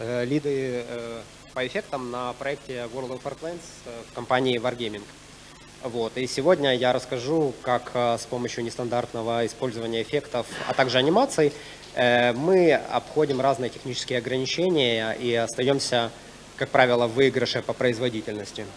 лиды по эффектам на проекте World of Warplanes в компании Wargaming. Вот. И сегодня я расскажу, как с помощью нестандартного использования эффектов, а также анимаций, мы обходим разные технические ограничения и остаемся, как правило, в выигрыше по производительности.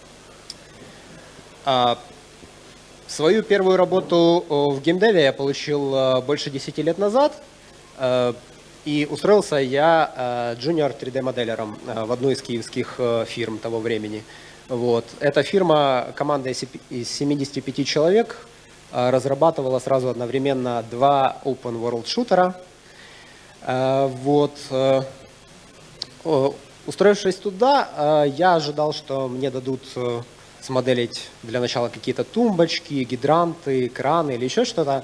Свою первую работу в геймдеве я получил больше 10 лет назад. И устроился я junior 3D-моделером в одну из киевских фирм того времени. Вот. Эта фирма, команда из 75 человек, разрабатывала сразу одновременно два open world шутера. Вот. Устроившись туда, я ожидал, что мне дадут смоделить для начала какие-то тумбочки, гидранты, краны или еще что-то.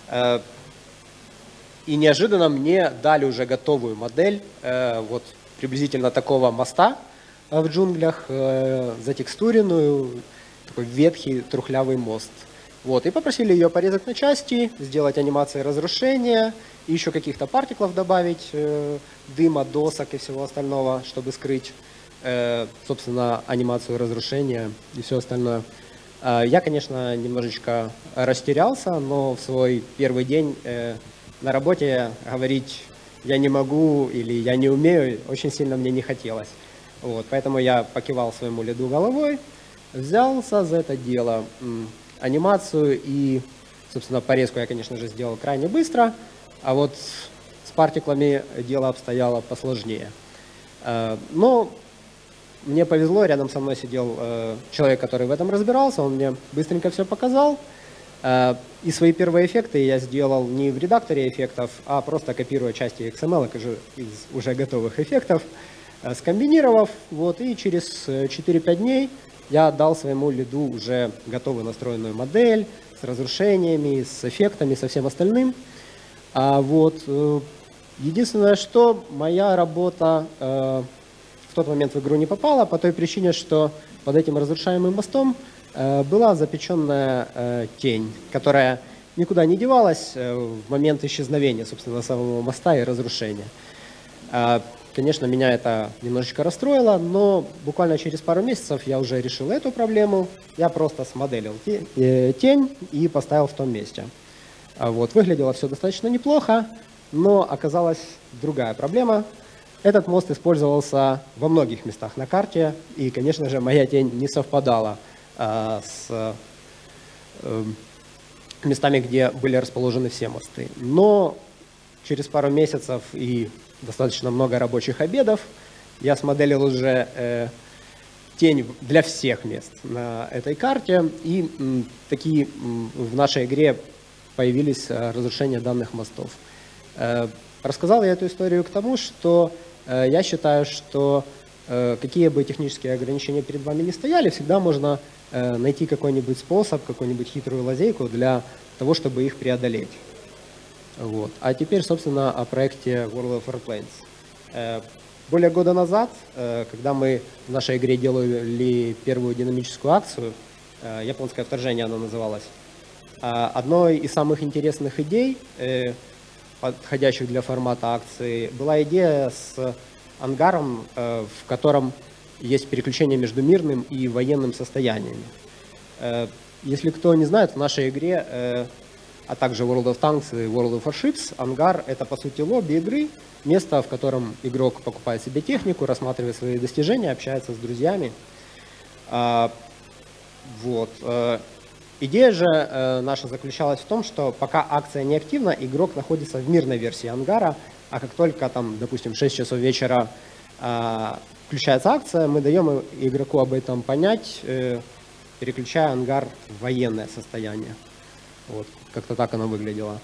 И неожиданно мне дали уже готовую модель вот приблизительно такого моста в джунглях, затекстуренную, такой ветхий трухлявый мост. Вот, и попросили ее порезать на части, сделать анимации разрушения, и еще каких-то партиклов добавить, дыма, досок и всего остального, чтобы скрыть, собственно, анимацию разрушения и все остальное. Я, конечно, немножечко растерялся, но в свой первый день на работе говорить «я не могу» или «я не умею» очень сильно мне не хотелось. Вот, поэтому я покивал своему лиду головой, взялся за это дело. Анимацию и, собственно, порезку я, конечно же, сделал крайне быстро, а вот с партиклами дело обстояло посложнее. Но мне повезло, рядом со мной сидел человек, который в этом разбирался, он мне быстренько все показал. И свои первые эффекты я сделал не в редакторе эффектов, а просто копируя части XML из уже готовых эффектов, скомбинировав, вот, и через 4-5 дней я отдал своему лиду уже готовую настроенную модель с разрушениями, с эффектами, со всем остальным. Вот. Единственное, что моя работа в тот момент в игру не попала по той причине, что под этим разрушаемым мостом была запеченная тень, которая никуда не девалась в момент исчезновения, собственно, самого моста и разрушения. Конечно, меня это немножечко расстроило, но буквально через пару месяцев я уже решил эту проблему. Я просто смоделил тень и поставил в том месте. Вот. Выглядело все достаточно неплохо, но оказалась другая проблема. Этот мост использовался во многих местах на карте, и, конечно же, моя тень не совпадала с местами, где были расположены все мосты. Но через пару месяцев и достаточно много рабочих обедов я смоделил уже тень для всех мест на этой карте, и такие в нашей игре появились разрушения данных мостов. Рассказал я эту историю к тому, что я считаю, что какие бы технические ограничения перед вами ни стояли, всегда можно найти какой-нибудь способ, какую-нибудь хитрую лазейку для того, чтобы их преодолеть. Вот. А теперь, собственно, о проекте World of Warplanes. Более года назад, когда мы в нашей игре делали первую динамическую акцию, «Японское вторжение» она называлась, одной из самых интересных идей, подходящих для формата акции, была идея с ангаром, в котором есть переключение между мирным и военным состояниями. Если кто не знает, в нашей игре, а также World of Tanks и World of Warships, ангар — это, по сути, лобби игры, место, в котором игрок покупает себе технику, рассматривает свои достижения, общается с друзьями. Вот. Идея же наша заключалась в том, что пока акция не активна, игрок находится в мирной версии ангара, а как только, там, допустим, в 6 часов вечера включается акция, мы даем игроку об этом понять, переключая ангар в военное состояние. Вот, как-то так оно выглядело.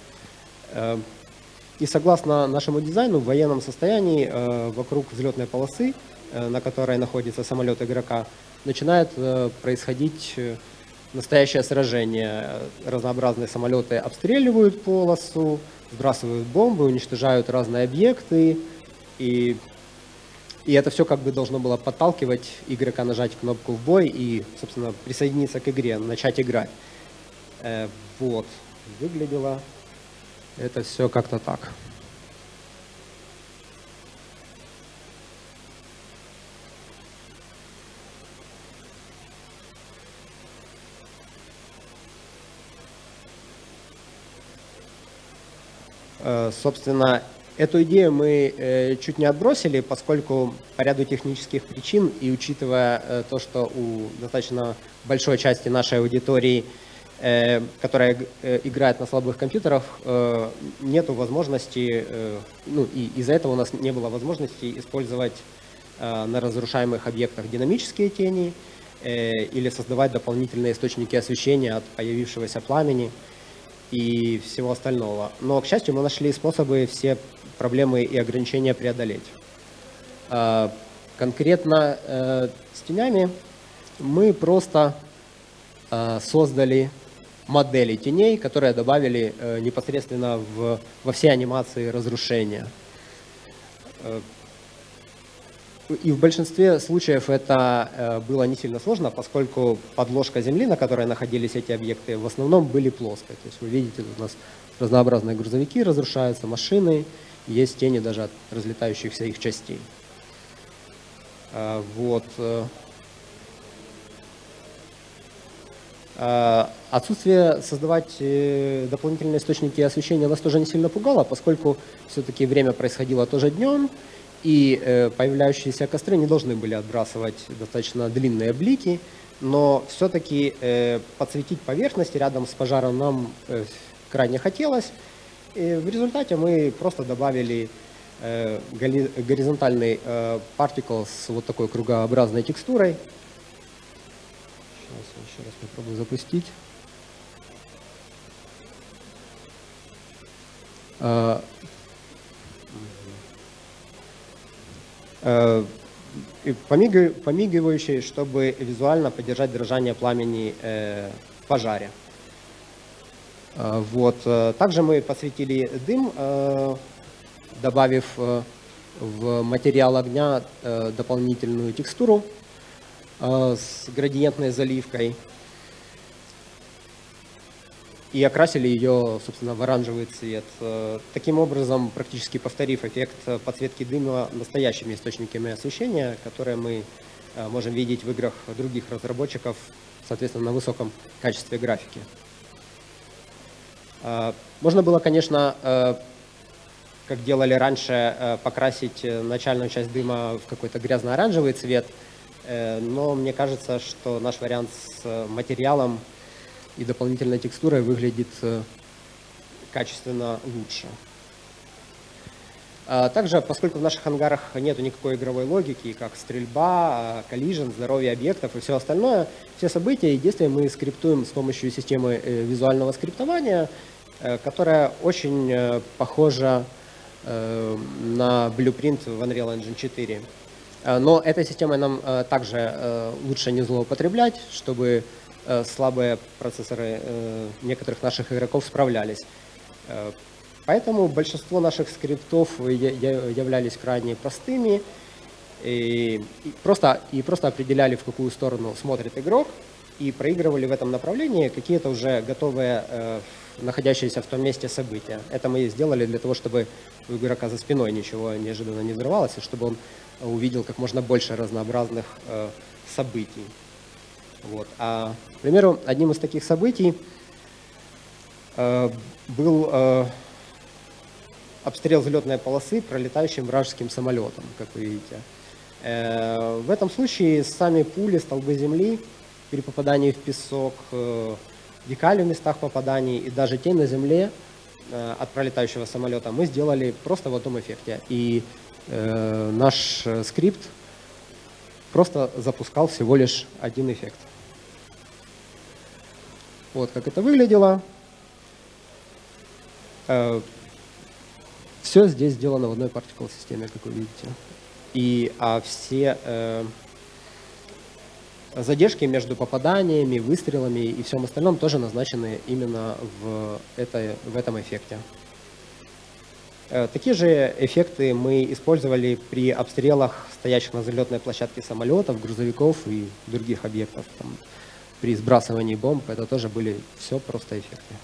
И согласно нашему дизайну, в военном состоянии вокруг взлетной полосы, на которой находится самолет игрока, начинает происходить настоящее сражение. Разнообразные самолеты обстреливают полосу, сбрасывают бомбы, уничтожают разные объекты. И это все как бы должно было подталкивать игрока нажать кнопку в бой и, собственно, присоединиться к игре, начать играть. Вот, выглядело это все как-то так. Собственно, эту идею мы чуть не отбросили, поскольку по ряду технических причин и учитывая то, что у достаточно большой части нашей аудитории, которая играет на слабых компьютерах, нету возможности, ну и из-за этого у нас не было возможности использовать на разрушаемых объектах динамические тени или создавать дополнительные источники освещения от появившегося пламени и всего остального. Но, к счастью, мы нашли способы все проблемы и ограничения преодолеть. Конкретно с тенями мы просто создали модели теней, которые добавили непосредственно во все анимации разрушения. И в большинстве случаев это было не сильно сложно, поскольку подложка земли, на которой находились эти объекты, в основном были плоской. То есть вы видите, тут у нас разнообразные грузовики разрушаются, машины, есть тени даже от разлетающихся их частей. Вот. Отсутствие создавать дополнительные источники освещения нас тоже не сильно пугало, поскольку все-таки время происходило тоже днем, и появляющиеся костры не должны были отбрасывать достаточно длинные блики, но все-таки подсветить поверхность рядом с пожаром нам крайне хотелось. И в результате мы просто добавили горизонтальный particle с вот такой кругообразной текстурой. Сейчас еще раз попробую запустить. Помигивающий, чтобы визуально поддержать дрожание пламени в пожаре. Вот. Также мы подсветили дым, добавив в материал огня дополнительную текстуру с градиентной заливкой. И окрасили ее, собственно, в оранжевый цвет. Таким образом, практически повторив эффект подсветки дыма настоящими источниками освещения, которые мы можем видеть в играх других разработчиков, соответственно, на высоком качестве графики. Можно было, конечно, как делали раньше, покрасить начальную часть дыма в какой-то грязно-оранжевый цвет, но мне кажется, что наш вариант с материалом и дополнительной текстурой выглядит качественно лучше. Также, поскольку в наших ангарах нет никакой игровой логики, как стрельба, коллижен, здоровье объектов и все остальное, все события и действия мы скриптуем с помощью системы визуального скриптования, которая очень похожа на Blueprint в Unreal Engine 4. Но этой системой нам также лучше не злоупотреблять, чтобы слабые процессоры некоторых наших игроков справлялись. Поэтому большинство наших скриптов являлись крайне простыми и просто определяли, в какую сторону смотрит игрок, и проигрывали в этом направлении какие-то уже готовые, находящиеся в том месте события. Это мы сделали для того, чтобы у игрока за спиной ничего неожиданно не взорвалось, и чтобы он увидел как можно больше разнообразных событий. Вот. К примеру, одним из таких событий был обстрел взлетной полосы пролетающим вражеским самолетом, как вы видите. В этом случае сами пули, столбы земли при попадании в песок, декали в местах попаданий и даже тень на земле от пролетающего самолета мы сделали просто в одном эффекте. И наш скрипт просто запускал всего лишь один эффект. Вот как это выглядело. Все здесь сделано в одной particle системе, как вы видите. Все задержки между попаданиями, выстрелами и всем остальном тоже назначены именно в этом эффекте. Такие же эффекты мы использовали при обстрелах стоящих на взлетной площадке самолетов, грузовиков и других объектов. Там, при сбрасывании бомб это тоже были все просто эффекты.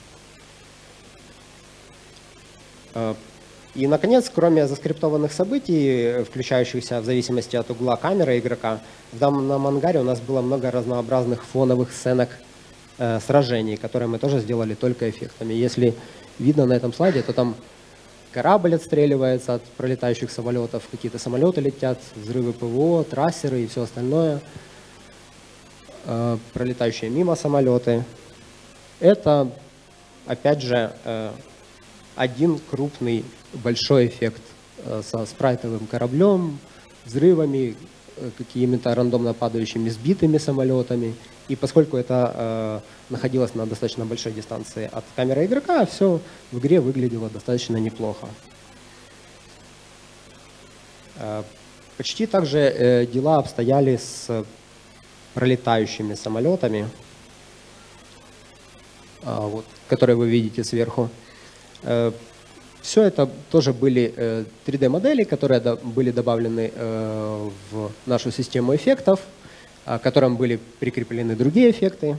И, наконец, кроме заскриптованных событий, включающихся в зависимости от угла камеры игрока, в данном ангаре у нас было много разнообразных фоновых сценок сражений, которые мы тоже сделали только эффектами. Если видно на этом слайде, то там корабль отстреливается от пролетающих самолетов, какие-то самолеты летят, взрывы ПВО, трассеры и все остальное, пролетающие мимо самолеты. Это, опять же, один крупный большой эффект со спрайтовым кораблем, взрывами, какими-то рандомно падающими сбитыми самолетами. И поскольку это находилось на достаточно большой дистанции от камеры игрока, все в игре выглядело достаточно неплохо. Почти так же дела обстояли с пролетающими самолетами, вот, которые вы видите сверху. Все это тоже были 3D-модели, которые были добавлены в нашу систему эффектов, к которым были прикреплены другие эффекты.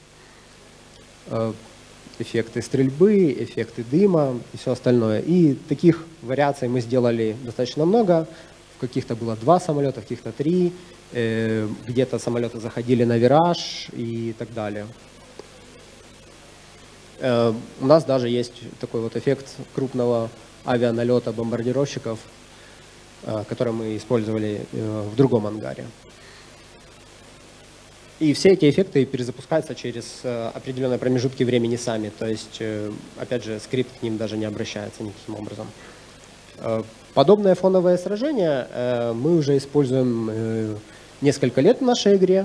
Эффекты стрельбы, эффекты дыма и все остальное. И таких вариаций мы сделали достаточно много. В каких-то было 2 самолета, в каких-то 3. Где-то самолеты заходили на вираж и так далее. У нас даже есть такой вот эффект крупного авианалета бомбардировщиков, который мы использовали в другом ангаре. И все эти эффекты перезапускаются через определенные промежутки времени сами. То есть, опять же, скрипт к ним даже не обращается никаким образом. Подобное фоновое сражение мы уже используем несколько лет в нашей игре.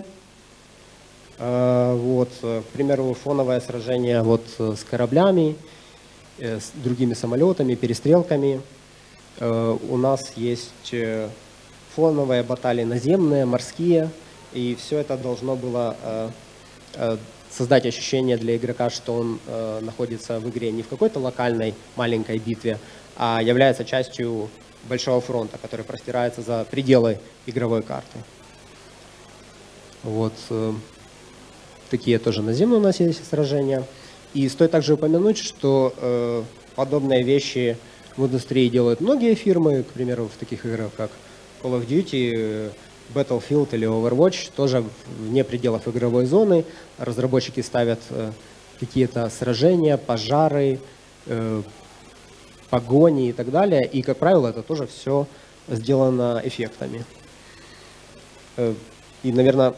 Вот, к примеру, фоновое сражение вот с кораблями, с другими самолетами, перестрелками. У нас есть фоновые баталии наземные, морские. И все это должно было создать ощущение для игрока, что он находится в игре не в какой-то локальной маленькой битве, а является частью большого фронта, который простирается за пределы игровой карты. Вот такие тоже наземные у нас есть сражения. И стоит также упомянуть, что подобные вещи в индустрии делают многие фирмы, к примеру, в таких играх, как Call of Duty, Battlefield или Overwatch, тоже вне пределов игровой зоны. Разработчики ставят какие-то сражения, пожары, погони и так далее. И, как правило, это тоже все сделано эффектами. И, наверное,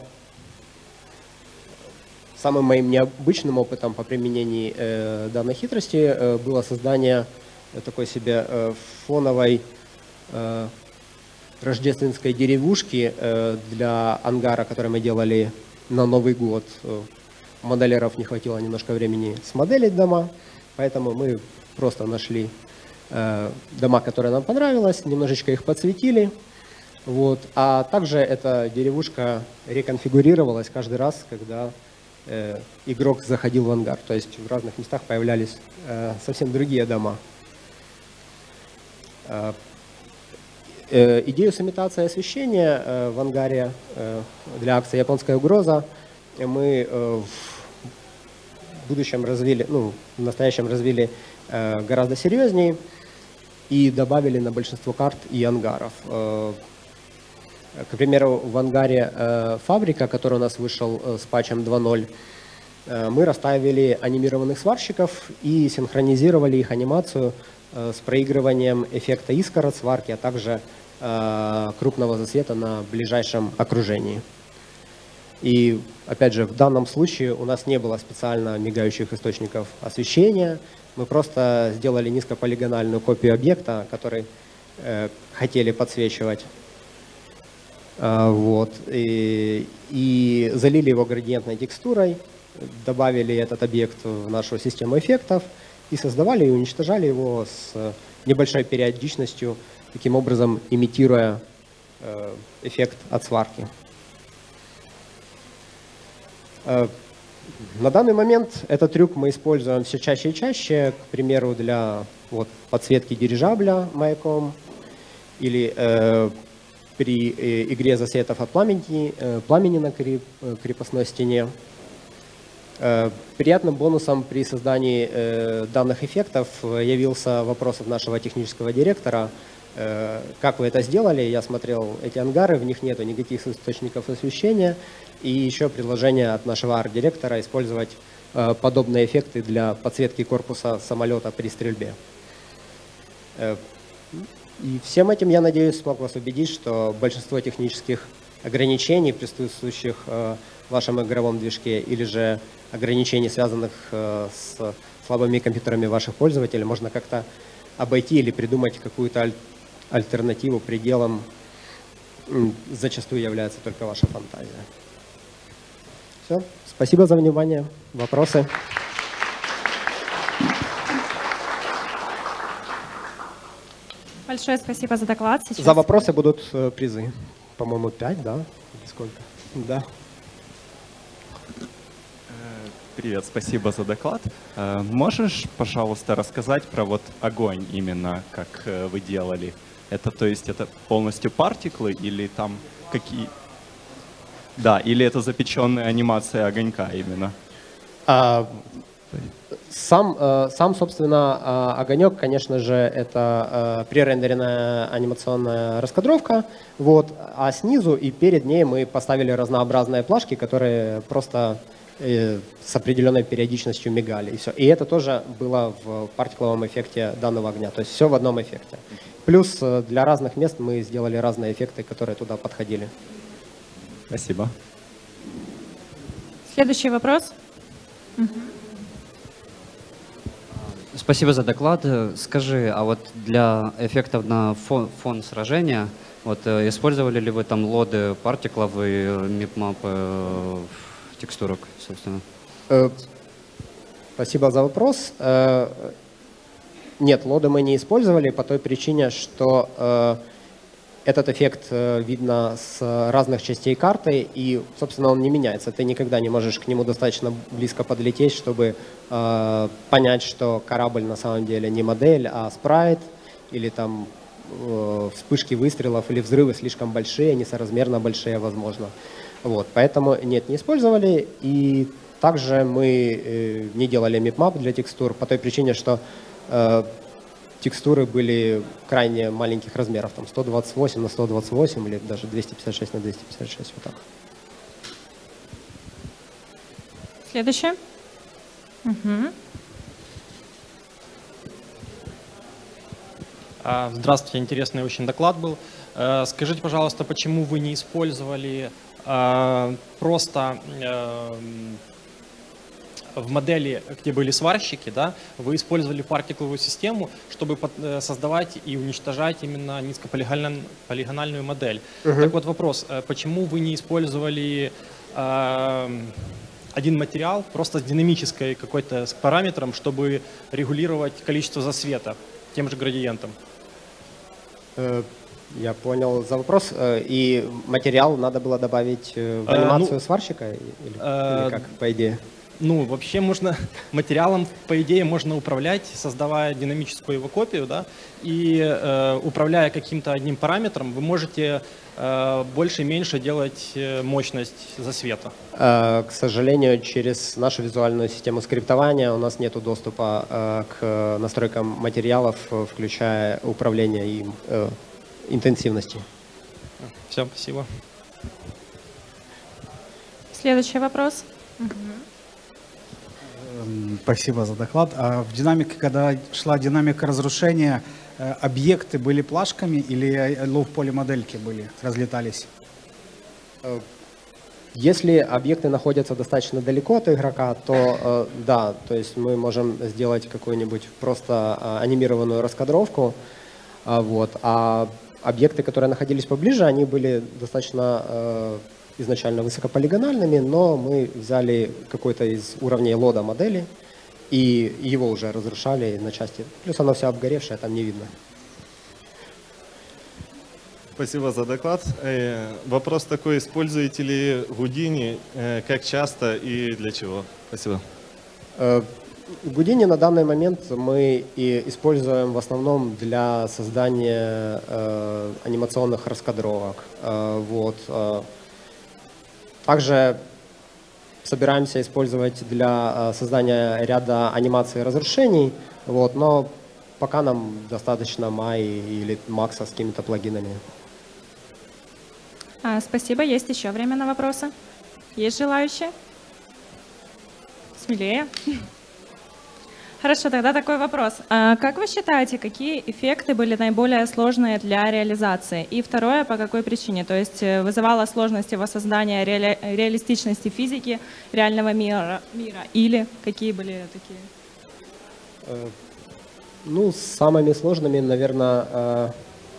самым моим необычным опытом по применению данной хитрости было создание такой себе фоновой рождественской деревушки для ангара, который мы делали на Новый год. У моделеров не хватило немножко времени смоделить дома, поэтому мы просто нашли дома, которые нам понравилось, немножечко их подсветили. Вот. А также эта деревушка реконфигурировалась каждый раз, когда игрок заходил в ангар. То есть в разных местах появлялись совсем другие дома. Идею с имитацией освещения в ангаре для акции «Японская угроза» мы в будущем развили, в настоящем развили гораздо серьезнее и добавили на большинство карт и ангаров. К примеру, в ангаре «Фабрика», который у нас вышел с патчем 2.0, мы расставили анимированных сварщиков и синхронизировали их анимацию с проигрыванием эффекта искр от сварки, а также крупного засвета на ближайшем окружении. И, опять же, в данном случае у нас не было специально мигающих источников освещения. Мы просто сделали низкополигональную копию объекта, который хотели подсвечивать. Вот. И залили его градиентной текстурой, добавили этот объект в нашу систему эффектов и создавали и уничтожали его с небольшой периодичностью, таким образом имитируя эффект от сварки. На данный момент этот трюк мы используем все чаще и чаще, к примеру, для подсветки дирижабля маяком или при игре засветов от пламени на крепостной стене. Приятным бонусом при создании данных эффектов явился вопрос от нашего технического директора. Как вы это сделали? Я смотрел эти ангары, в них нет никаких источников освещения. И еще предложение от нашего арт-директора использовать подобные эффекты для подсветки корпуса самолета при стрельбе. И всем этим, я надеюсь, смог вас убедить, что большинство технических ограничений, присутствующих в вашем игровом движке, или же ограничений, связанных с слабыми компьютерами ваших пользователей, можно как-то обойти или придумать какую-то альтернативу. Пределом зачастую является только ваша фантазия. Все. Спасибо за внимание. Вопросы? Большое спасибо за доклад. Сейчас... За вопросы будут призы. По-моему, 5, да? Или сколько? Да. Привет, спасибо за доклад. Можешь, пожалуйста, рассказать про вот огонь именно, как вы делали? Это, то есть, это полностью партиклы или там какие? Да, или это запеченная анимация огонька именно? Сам, собственно, огонек, конечно же, это пререндеренная анимационная раскадровка, вот, а снизу и перед ней мы поставили разнообразные плашки, которые просто с определенной периодичностью мигали, и все. И это тоже было в партикловом эффекте данного огня, то есть все в одном эффекте. Плюс для разных мест мы сделали разные эффекты, которые туда подходили. Спасибо. Следующий вопрос. Спасибо за доклад. Скажи, а вот для эффектов на фон сражения, вот использовали ли вы там лоды партиклов и мипмап текстурок, собственно? Спасибо за вопрос. Нет, лоды мы не использовали по той причине, что этот эффект видно с разных частей карты, и, собственно, он не меняется. Ты никогда не можешь к нему достаточно близко подлететь, чтобы понять, что корабль на самом деле не модель, а спрайт, или там вспышки выстрелов или взрывы слишком большие, несоразмерно большие, возможно. Вот, поэтому нет, не использовали. И также мы не делали мипмап для текстур по той причине, что текстуры были крайне маленьких размеров, там 128 на 128 или даже 256 на 256, вот так. Следующее. Здравствуйте, интересный очень доклад был. Скажите, пожалуйста, почему вы не использовали просто в модели, где были сварщики, да, вы использовали партикловую систему, чтобы создавать и уничтожать именно низкополигональную модель. Так вот вопрос, почему вы не использовали один материал просто с динамической какой-то с параметром, чтобы регулировать количество засвета тем же градиентом? Я понял за вопрос. И материал надо было добавить в анимацию сварщика? Или как, по идее? Ну, вообще можно материалом, по идее, можно управлять, создавая динамическую его копию, да, и управляя каким-то одним параметром, вы можете больше и меньше делать мощность засвета. К сожалению, через нашу визуальную систему скриптования у нас нет доступа к настройкам материалов, включая управление им интенсивностью. Все, спасибо. Следующий вопрос. Спасибо за доклад. А в динамике, когда шла динамика разрушения, объекты были плашками или лоу-поле модельки были, разлетались? Если объекты находятся достаточно далеко от игрока, то да, то есть мы можем сделать какую-нибудь просто анимированную раскадровку, вот, а объекты, которые находились поближе, они были достаточно изначально высокополигональными, но мы взяли какой-то из уровней лода модели и его уже разрушали на части. Плюс оно все обгоревшее, там не видно. Спасибо за доклад. Вопрос такой, используете ли Houdini, как часто и для чего? Спасибо. Houdini на данный момент мы и используем в основном для создания анимационных раскадровок. Вот. Также собираемся использовать для создания ряда анимаций разрушений, вот, но пока нам достаточно Maya или Max с какими-то плагинами. Спасибо. Есть еще время на вопросы? Есть желающие? Смелее. Хорошо, тогда такой вопрос. Как вы считаете, какие эффекты были наиболее сложные для реализации? И второе, по какой причине? То есть вызывало сложности воссоздания реалистичности физики реального мира или какие были такие? Ну, самыми сложными, наверное,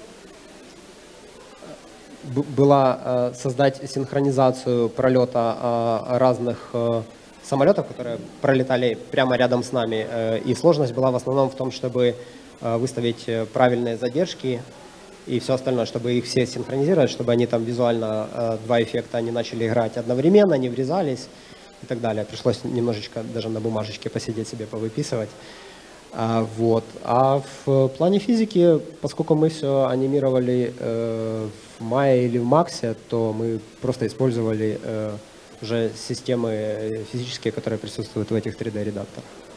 было создать синхронизацию пролета разных самолетов, которые пролетали прямо рядом с нами. И сложность была в основном в том, чтобы выставить правильные задержки и все остальное, чтобы их все синхронизировать, чтобы они там визуально, два эффекта, они начали играть одновременно, не врезались и так далее. Пришлось немножечко даже на бумажечке посидеть себе, повыписывать. Вот. А в плане физики, поскольку мы все анимировали в Maya или в Max, то мы просто использовали уже системы физические, которые присутствуют в этих 3D-редакторах.